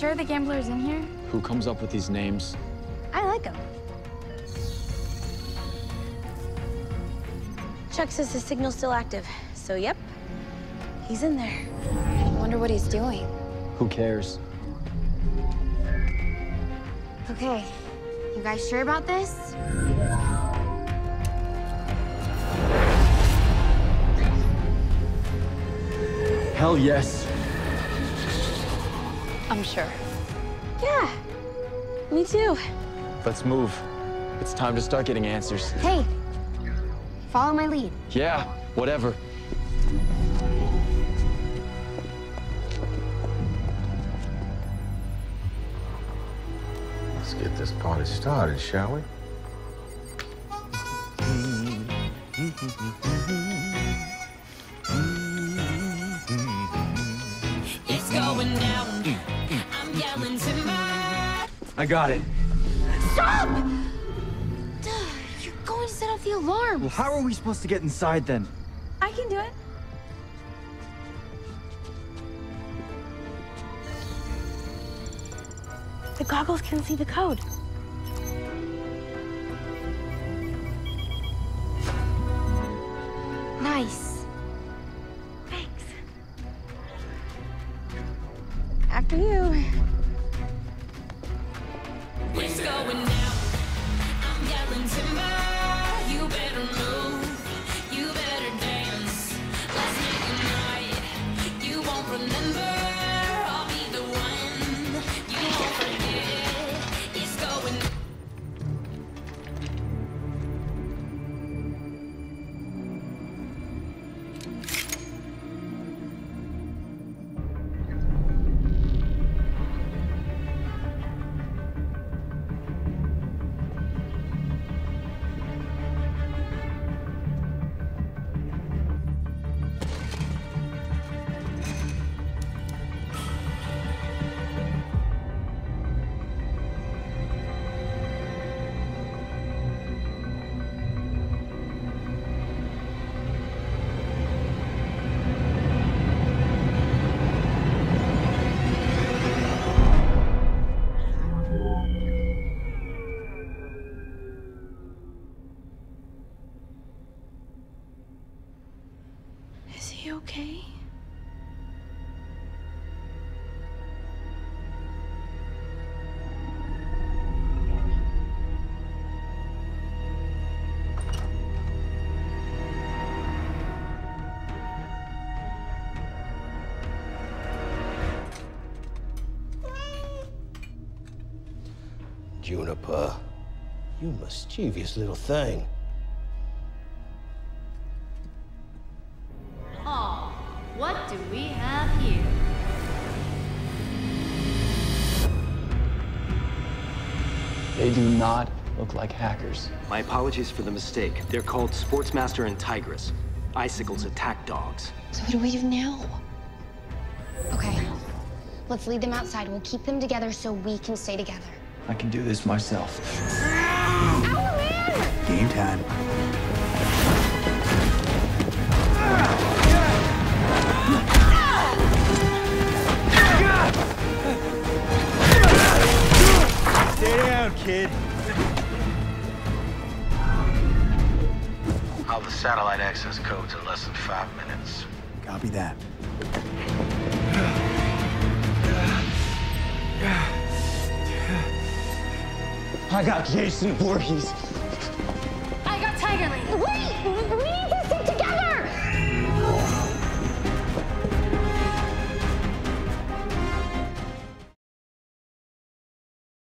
sure the gambler's in here? Who comes up with these names? I like him. Chuck says his signal's still active, so yep, he's in there. I wonder what he's doing. Who cares? Okay, you guys sure about this? Hell yes. I'm sure. Yeah, me too. Let's move. It's time to start getting answers. Hey, follow my lead. Yeah, whatever. Let's get this party started, shall we? It's going down. I'm yelling timber. I got it. Stop! Duh, you're going to set off the alarm. Well, how are we supposed to get inside then? I can do it. The goggles can see the code. Nice. Thanks. After you. It's going down. I'm yelling timber. You better move. You better dance. Let's make a night. You won't remember. I'll be the one. You won't forget. It's going. Is he okay? Juniper, you mischievous little thing. Oh, what do we have here? They do not look like hackers. My apologies for the mistake. They're called Sportsmaster and Tigress. Icicles attack dogs. So what do we do now? Okay, let's lead them outside. We'll keep them together so we can stay together. I can do this myself. Ow, man! Game time. Stay down, kid. I'll have the satellite access codes in less than 5 minutes. Copy that. I got Jason Voorhees. I got Tiger Lady. Wait!